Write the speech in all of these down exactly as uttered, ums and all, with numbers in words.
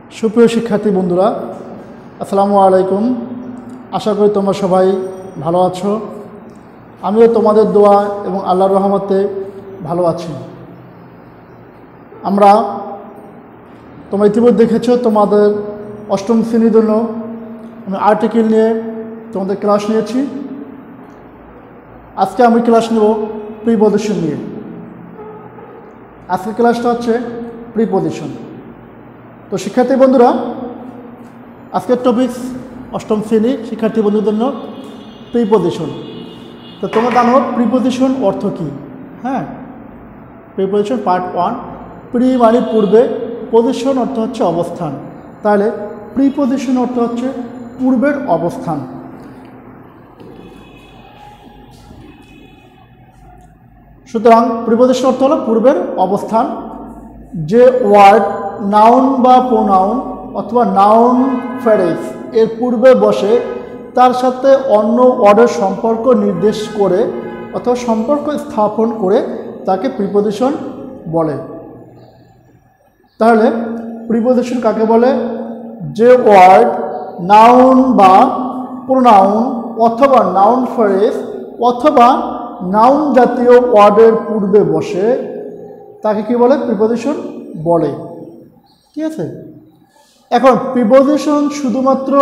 সুপ্রিয় শিক্ষার্থী বন্ধুরা, আসসালামু আলাইকুম। আশা করি তোমরা সবাই ভালো আছো। আমিও তোমাদের দোয়া এবং আল্লাহর রহমতে ভালো আছি। আমরা তোমরা ইতিমধ্যে দেখেছো, তোমাদের অষ্টম শ্রেণীর জন্য আমি আর্টিকেল নিয়ে তোমাদের ক্লাস নিয়েছি। আজকে আমি ক্লাস নেব প্রিপজিশন নিয়ে। আজকের ক্লাসটা হচ্ছে প্রিপজিশন। তো শিক্ষার্থী বন্ধুরা, আজকের টপিক অষ্টম শ্রেণী শিক্ষার্থী বন্ধুদের জন্য প্রিপজিশন। তো তোমরা জানো প্রিপজিশন অর্থ কী? হ্যাঁ, প্রিপজিশন পার্ট ওয়ান। প্রি মানে পূর্বে, পজিশন অর্থ হচ্ছে অবস্থান। তাহলে প্রিপজিশন অর্থ হচ্ছে পূর্বের অবস্থান। সুতরাং প্রিপজিশন অর্থ হলো পূর্বের অবস্থান। যে ওয়ার্ড নাউন বা প্রোনাউন অথবা নাউন ফ্রেজ এর পূর্বে বসে তার সাথে অন্য ওয়ার্ডের সম্পর্ক নির্দেশ করে অথবা সম্পর্ক স্থাপন করে তাকে প্রিপজিশন বলে। তাহলে প্রিপজিশন কাকে বলে? যে ওয়ার্ড নাউন বা প্রোনাউন অথবা নাউন ফ্রেজ অথবা নাউন জাতীয় ওয়ার্ডের পূর্বে বসে তাকে কি বলে? প্রিপজিশন বলে। ঠিক আছে। এখন প্রিপজিশন শুধুমাত্র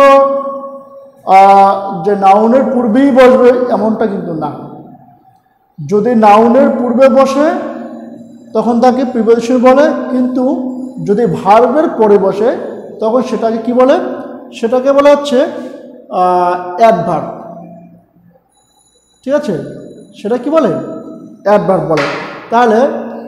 যে নাউনের পূর্বেই বসবে এমনটা কিন্তু না। যদি নাউনের পূর্বে বসে তখন তাকে প্রিপজিশন বলে, কিন্তু যদি ভার্বের পরে বসে তখন সেটাকে কি বলে? সেটাকে বলা হচ্ছে অ্যাডভার্ব। ঠিক আছে, সেটা কি বলে? অ্যাডভার্ব বলে। তাহলে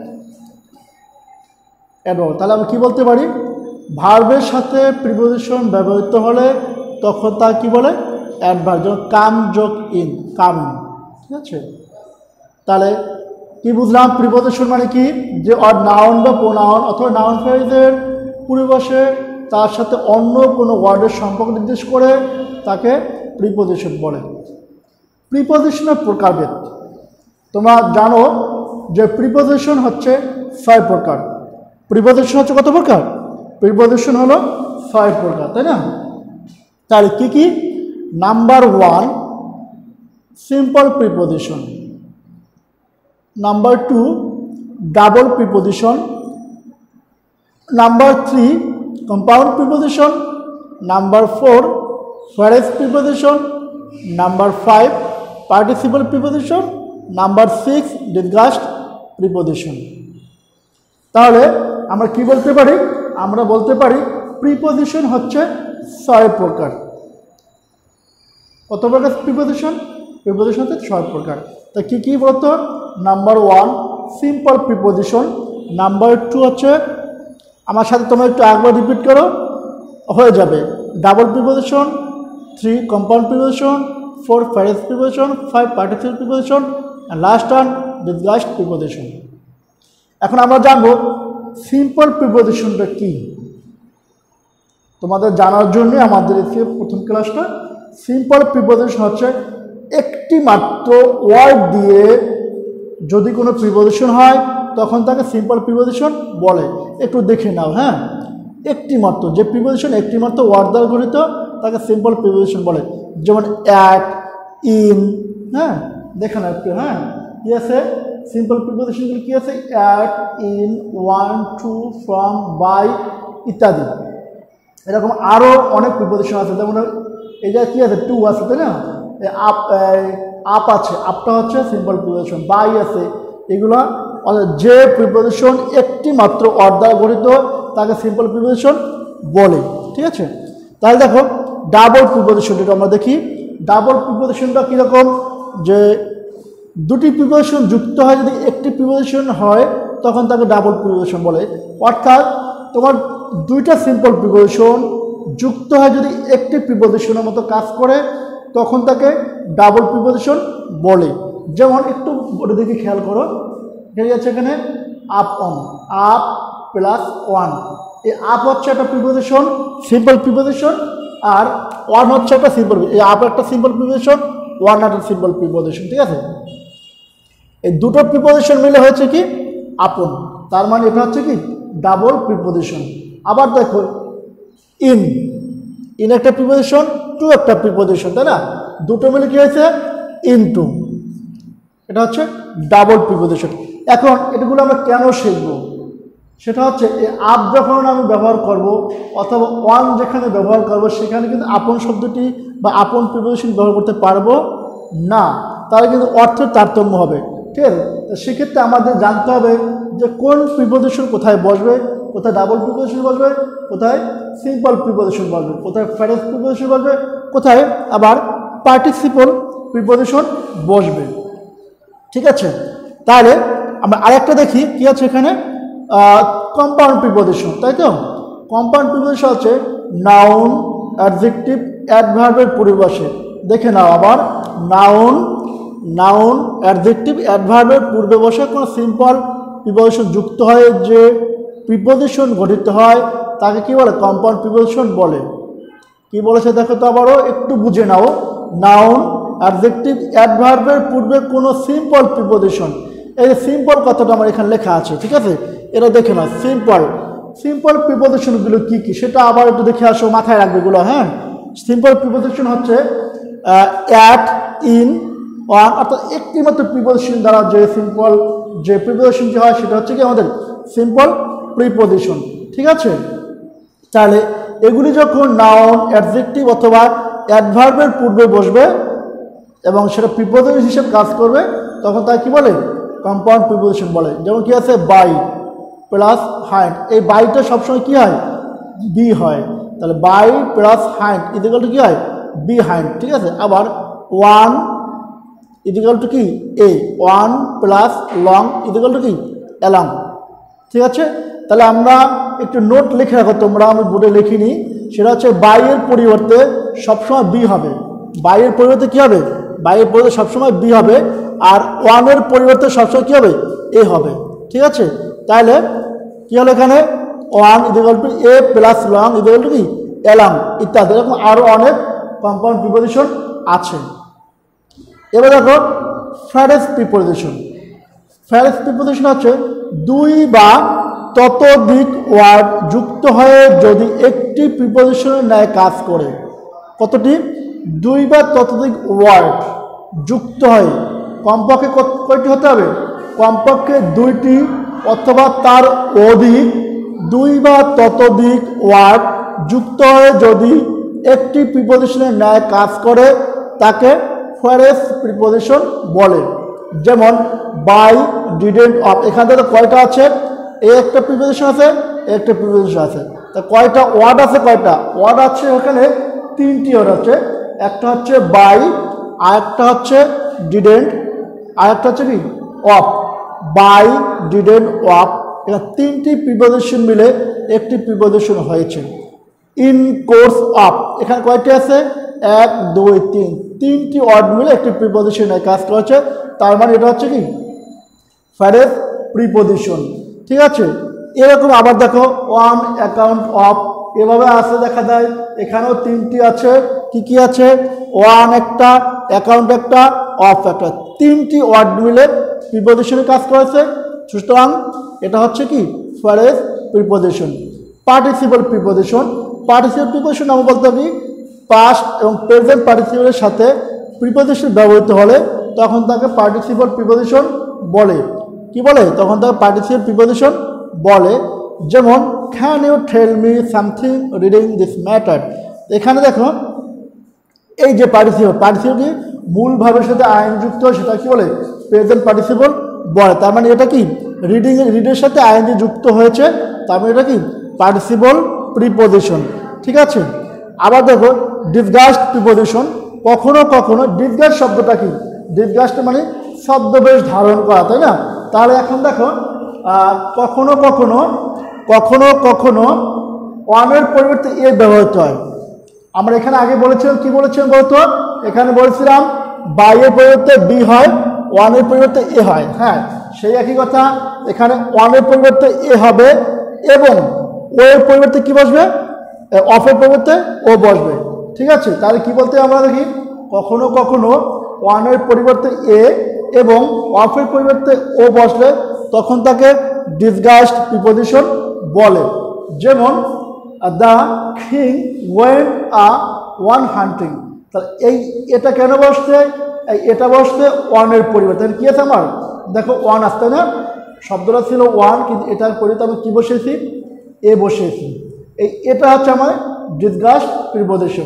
অ্যাডভার্ব তাহলে আমি কি বলতে পারি? ভার্বের সাথে প্রিপজিশন ব্যবহৃত হলে তখন তা কি বলে? অ্যাডভার্ব। যেমন কাম যোগ ইন, কাম। ঠিক আছে, তাহলে কি বুঝলাম? প্রিপজিশন মানে কি? যে নাউন বা প্রোনাউন অথবা নাউন ফ্রেজের পূর্বে বসে তার সাথে অন্য কোনো ওয়ার্ডের সম্পর্ক নির্দেশ করে তাকে প্রিপজিশন বলে। প্রিপজিশনের প্রকারভেদ তোমরা জানো যে প্রিপজিশন হচ্ছে ছয় প্রকার। প্রিপজিশন হচ্ছে কত প্রকার? প্রিপজিশন হলো ছয় প্রকার, তাই না? তাহলে কি কি? Number one, simple preposition. Number two, double preposition. Number three, compound preposition. Number four, phrase preposition. Number five, participle preposition. Number six, disguised preposition. তাহলে আমরা কি বলতে পারি? আমরা বলতে পারি প্রিপজিশন হচ্ছে ছয় প্রকার। কত প্রকার প্রিপজিশন? প্রিপজিশন হচ্ছে ছয় প্রকার। তা কী কী বলতো? Number one, simple preposition. Number two হচ্ছে, আমার সাথে তোমরা একটু একবার রিপিট করো, হয়ে যাবে, double preposition. Three, compound preposition. Four, phrase preposition. Five, participle preposition. And last one, disguised preposition. এখন আমরা জানবো সিম্পল প্রিপজিশনটা কি। তোমাদের জানার জন্য আমাদের প্রথম ক্লাসটা। সিম্পল প্রিপজিশন হচ্ছে একটি মাত্র ওয়ার্ড দিয়ে যদি কোনো প্রিপজিশন হয় তখন তাকে সিম্পল প্রিপজিশন বলে। একটু দেখে নাও। হ্যাঁ, একটি মাত্র যে প্রিপজিশন একটি মাত্র ওয়ার্ড দ্বারা গঠিত তাকে সিম্পল প্রিপজিশন বলে। যেমন অ্যাট, ইন। হ্যাঁ, দেখে নাও একটু। হ্যাঁ, কি আছে? সিম্পল প্রিপজিশনগুলি কি আছে? At, in, on, to, from, by ইত্যাদি। এরকম আরও অনেক প্রিপজিশন আছে। যেমন এই যে কী আছে? টু আছে, তাই না? আপ আপ আছে, আপটা হচ্ছে সিম্পল প্রিপজিশন। বাই আছে। এগুলো যে প্রিপজিশন একটি মাত্র ওয়ার্ড দ্বারা গঠিত তাকে সিম্পল প্রিপজিশন বলে। ঠিক আছে, তাহলে দেখো ডাবল প্রিপজিশন যেটা আমরা দেখি। ডাবল প্রিপজিশনটা কীরকম? যে দুটি প্রিপজিশন যুক্ত হয়, যদি একটি প্রিপজিশন হয় তখন তাকে ডাবল প্রিপজিশন বলে। অর্থাৎ তোমার দুইটা সিম্পল প্রিপজিশন যুক্ত হয় যদি একটি প্রিপজিশনের মতো কাজ করে তখন তাকে ডাবল প্রিপজিশন বলে। যেমন একটু বলে দেখি, খেয়াল করো। ঠিক আছে, এখানে up on, up plus on. এই আপ হচ্ছে একটা প্রিপজিশন, সিম্পল প্রিপজিশন। আর ওয়ান হচ্ছে একটা সিম্পল, এই আপ একটা সিম্পল প্রিপজিশন, ওয়ান একটা সিম্পল প্রিপজিশন। ঠিক আছে, এই দুটো প্রিপজিশন মিলে হয়েছে কি? আপন। তার মানে এটা হচ্ছে কি? Double preposition. আবার দেখো ইন, ইন একটা প্রিপোজিশন, টু একটা প্রিপোজিশন, তাই না? দুটো মিলে কি হয়েছে? ইনটু। এটা হচ্ছে ডাবল প্রিপোজিশন। এখন এটাগুলো আমরা কেন শিখব? সেটা হচ্ছে এই আপ যখন আমি ব্যবহার করব অথবা ওয়ান যেখানে ব্যবহার করব সেখানে কিন্তু আপন শব্দটি বা আপন প্রিপোজিশন ব্যবহার করতে পারবো না, তাহলে কিন্তু অর্থের তারতম্য হবে। ঠিক আছে, সেক্ষেত্রে আমাদের জানতে হবে যে কোন প্রিপোজিশন কোথায় বসবে, কোথায় ডাবল প্রিপোজিশন বসবে, কোথায় সিম্পল প্রিপোজিশন বসবে, কোথায় ফ্রেজ প্রিপোজিশন বসবে, কোথায় আবার পার্টিসিপল প্রিপোজিশন বসবে। ঠিক আছে, তাহলে আমরা আরেকটা দেখি কি আছে এখানে, কম্পাউন্ড প্রিপোজিশন, তাই তো? কম্পাউন্ড প্রিপোজিশন হচ্ছে নাউন, অ্যাডজেক্টিভ, অ্যাডভার্বের পূর্বে। দেখে নাও আবার, নাউন, নাউন, অ্যাডজেক্টিভ, অ্যাডভার্বের পূর্বে বসে কোনো সিম্পল প্রিপোজিশন যুক্ত হয়ে যে প্রিপোজিশন গঠিত হয় তাকে কি বলে? কম্পাউন্ড প্রিপোজিশন বলে। কি বলেছে দেখো তো আবারও একটু বুঝে নাও। নাউন, অ্যাডজেক্টিভ, অ্যাডভার্বের পূর্বে কোনো সিম্পল প্রিপোজিশন, এই যে সিম্পল কথাটা আমার এখানে লেখা আছে, ঠিক আছে? এটা দেখে নাও, সিম্পল। সিম্পল প্রিপোজিশনগুলো কী কী সেটা আবার একটু দেখে আসো, মাথায় রাখবে এগুলো। হ্যাঁ, সিম্পল প্রিপোজিশন হচ্ছে অ্যাট, ইন, অন, অর্থাৎ একটি মাত্র প্রিপোজিশন দ্বারা যে সিম্পল যে প্রিপোজিশনটি হয় সেটা হচ্ছে কি আমাদের সিম্পল প্রিপোজিশন। ঠিক আছে, তাহলে এগুলি যখন নাউন, অ্যাডজেক্টিভ অথবা অ্যাডভার্বের পূর্বে বসবে এবং সেটা প্রিপোজিশন হিসেবে কাজ করবে তখন তাকে কী বলে? কম্পাউন্ড প্রিপোজিশন বলে। যেমন কি আছে, বাই প্লাস হাইন্ড, এই বাইটা সবসময় কী হয়? বি হয়। তাহলে by plus hind is equal to কী হয়? Behind. ঠিক আছে, আবার ওয়ান ইজিক্যাল টু কি? A, one plus long is equal to কি? অ্যালং। ঠিক আছে, তাহলে আমরা একটু নোট লিখে রাখো তোমরা, আমি বোর্ডে লিখিনি। সেটা হচ্ছে বাইয়ের পরিবর্তে সবসময় বি হবে। বাইয়ের পরিবর্তে কী হবে? বাইয়ের পরিবর্তে সবসময় বি হবে, আর ওয়ানের পরিবর্তে সবসময় কী হবে? এ হবে। ঠিক আছে, তাহলে কী হলো এখানে? One is equal to a plus long is equal to কি? অ্যালং ইত্যাদি, এরকম আরও অনেক কম্পাউন্ড প্রিপোজিশন আছে। এবার দেখো ফ্রেজ প্রিপোজিশন। ফ্রেজ প্রিপোজিশন হচ্ছে দুই বা ততোধিক ওয়ার্ড যুক্ত হয়ে যদি একটি প্রিপোজিশনের ন্যায় কাজ করে। কতটি? দুই বা ততোধিক ওয়ার্ড যুক্ত হয়ে, কমপক্ষে কয়টি হতে হবে? কমপক্ষে দুইটি অথবা তার অধিক দুই বা ততোধিক ওয়ার্ড যুক্ত হয়ে যদি একটি প্রিপোজিশনের ন্যায় কাজ করে তাকে ফ্রেজ প্রিপোজিশন বলে। যেমন বাই, ডিডেন্ট, অফ, এখান থেকে কয়টা আছে? এই একটা প্রিপোজিশন আছে, একটা প্রিপোজিশন আছে। তা কয়টা ওয়ার্ড আছে? কয়টা ওয়ার্ড আছে এখানে? তিনটি ওয়ার্ড আছে। একটা হচ্ছে বাই, আর একটা হচ্ছে ডিডেন্ট, আর একটা হচ্ছে কি? অফ। বাই, ডিডেন্ট, অফ, এখানে তিনটি প্রিপোজিশন মিলে একটি প্রিপোজিশন হয়েছে। ইন কোর্স অফ, এখানে কয়টি আছে? এক, দুই, তিন, তিনটি ওয়ার্ড মিলে একটি প্রিপোজিশনে কাজ করেছে, তার মানে এটা হচ্ছে কি? Phrase preposition. ঠিক আছে, এরকম আবার দেখো অন অ্যাকাউন্ট অফ, এভাবে আসে দেখা যায়। এখানেও তিনটি আছে। কি কি আছে? ওয়ান একটা, অ্যাকাউন্ট একটা, অফ একটা, তিনটি ওয়ার্ড মিলে প্রিপোজিশনে কাজ করেছে, সুতরাং এটা হচ্ছে কি? Phrase preposition. Participle preposition. Participle preposition আমরা বলতে পারি পাস্ট এবং প্রেজেন্ট পার্টিসিপলের সাথে প্রিপোজিশন ব্যবহৃত হলে তখন তাকে পার্টিসিপল প্রিপোজিশন বলে। কি বলে? তখন তাকে পার্টিসিপল প্রিপোজিশন বলে। যেমন can you tell me something reading this matter, এখানে দেখো এই যে পার্টিসিপল, পার্টিসিপল কি মূল ভাবের সাথে আইন যুক্ত, সেটা কি বলে? প্রেজেন্ট পার্টিসিপল বলে। তার মানে এটা কি? রিডিং, রিডের সাথে আইন যুক্ত হয়েছে, তার মানে এটা কি? Participle preposition. ঠিক আছে, আবার দেখো ডিসগাস্ট প্রিপোজিশন। কখনো কখনো, ডিসগাস্ট শব্দটা কি? ডিসগাস্ট মানে শব্দবেশ ধারণ করা, তাই না? তাহলে এখন দেখো কখনো কখনো কখনো কখনো ওয়ানের পরিবর্তে এ ব্যবহৃত হয়। আমরা এখানে আগে বলেছিলাম, কি বলেছিলাম বলতো? এখানে বলেছিলাম বাইয়ের পরিবর্তে বি হয়, ওয়ানের পরিবর্তে এ হয়। হ্যাঁ, সেই একই কথা এখানে ওয়ানের পরিবর্তে এ হবে এবং ও এর পরিবর্তে কি বসবে? অফের পরিবর্তে ও বসবে। ঠিক আছে, তাহলে কি বলতে আমরা দেখি, কখনো কখনো ওয়ানের পরিবর্তে এ এবং অফের পরিবর্তে ও বসলে তখন তাকে ডিসগাস্ট প্রিপোজিশন বলে। যেমন the king went a one hunting. তাহলে এই এটা কেন বসছে, এই এটা বসছে ওয়ানের পরিবর্তে কি আছে আমার, দেখো ওয়ান আসতে না, শব্দটা ছিল ওয়ান কিন্তু এটার পরিবর্তে আমি কী বসিয়েছি, এ বসিয়েছি। এই এটা হচ্ছে আমার ডিসগাস্ট প্রিপোজিশন।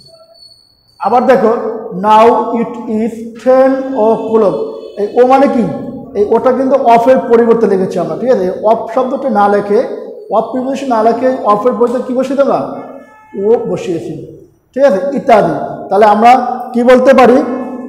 আবার দেখো now it is ten o'clock, এই ও মানে কি, এই ওটা কিন্তু অফের পরিবর্তে লিখেছি আমরা, ঠিক আছে। অফ শব্দটা না লেখে, অফ প্রিপোজিশন না লেখে অফের পরিবর্তে কী বসিয়ে দেবা, ও বসিয়েছি, ঠিক আছে, ইত্যাদি। তাহলে আমরা কি বলতে পারি,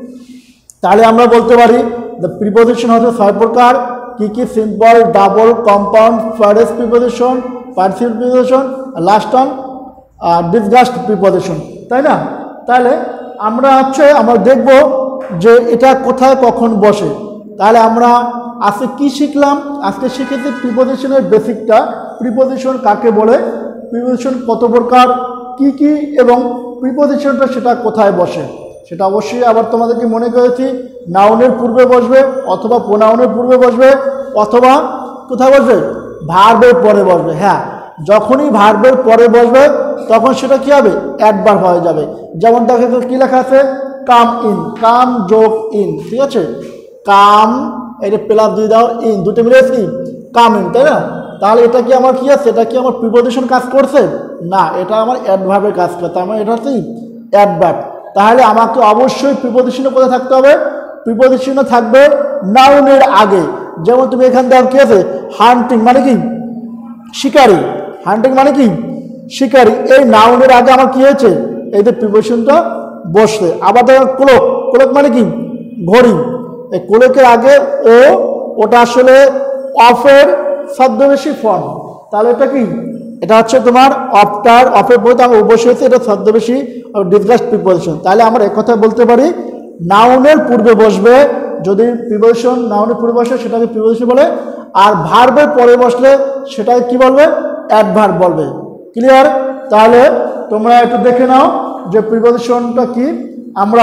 তাহলে আমরা বলতে পারি দ্য প্রিপোজিশন হচ্ছে ছয় প্রকার, কি কি, সিম্পল, ডাবল, কম্পাউন্ড, ফারেস্ট প্রিপোজিশন, পার্সিভ preposition, last on disguised preposition, তাই না। তাহলে আমরা হচ্ছে আমরা দেখব যে এটা কোথায় কখন বসে। তাহলে আমরা আজকে কি শিখলাম, আজকে শিখেছি প্রিপোজিশনের বেসিকটা, প্রিপোজিশন কাকে বলে, প্রিপোজিশন কত প্রকার, কি কি, এবং প্রিপোজিশনটা সেটা কোথায় বসে সেটা অবশ্যই আবার তোমাদেরকে মনে করেছি নাউনের পূর্বে বসবে অথবা প্রোনাউনের পূর্বে বসবে অথবা কোথায় বসবে, ভার্বের পরে বসবে। হ্যাঁ, যখনই ভার্বের পরে বসবে তখন সেটা কী হবে, অ্যাডভার্ব হয়ে যাবে। যেমন দেখো কী লেখা আছে, কাম ইন, কাম যোগ ইন, ঠিক আছে, কাম এটা প্লাস দিয়ে দাও, ইন দুটো মিলে কি কাম ইন, তাই না। তাহলে এটা কি আমার কি আছে, এটা কি আমার প্রিপোজিশন কাজ করছে না, এটা আমার অ্যাডভার্বের কাজ করে, তার মানে এটা হচ্ছে অ্যাডভার্ব। তাহলে আমাকে অবশ্যই প্রিপোজিশনে কোথায় থাকতে হবে, প্রিপোজিশনে থাকবে নাউনের আগে। যেমন তুমি এখানে দেখো কি আছে, হান্টিং মানে কি শিকারি, হান্টিং মানে কি শিকারি, এই নাউনের আগে আমার কি হয়েছে, এই যে প্রিপোজিশনটা বসছে। আবার দেখো ক্লক, ক্লক মানে কি ঘড়ি, এই ক্লকের আগে ও, ওটা আসলে অফের ছদ্মবেশী ফর্ম। তাহলে এটা কি, এটা হচ্ছে তোমার অফটার, অফের বলতে আমার অবশ্যই হচ্ছে এটা ছদ্মবেশী ডিসগাস্ট প্রিপোজিশন। তাহলে আমরা একথা বলতে পারি নাউনের পূর্বে বসবে, যদি প্রিপোজিশন নাউনের পূর্বে বসে সেটাকে প্রিপোজিশন বলে, আর ভার্বের পরে বসলে সেটাকে কি বলবে, অ্যাডভার্ব বলবে। ক্লিয়ার। তাহলে তোমরা একটু দেখে নাও যে প্রিপোজিশনটা কি। আমরা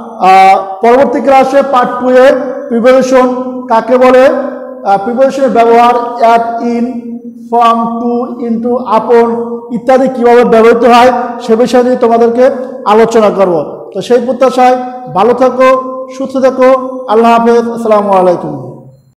পরবর্তী ক্লাসে পার্ট টু এ প্রিপোজিশন কাকে বলে, প্রিপোজিশনের ব্যবহার, at, in, from, to, into, upon ইত্যাদি কীভাবে ব্যবহৃত হয় সে বিষয় নিয়ে তোমাদেরকে আলোচনা করব। তো সেই প্রত্যাশায় ভালো থাকো, সুস্থ থাকো, আল্লাহ হাফেজ, আসসালামু আলাইকুম।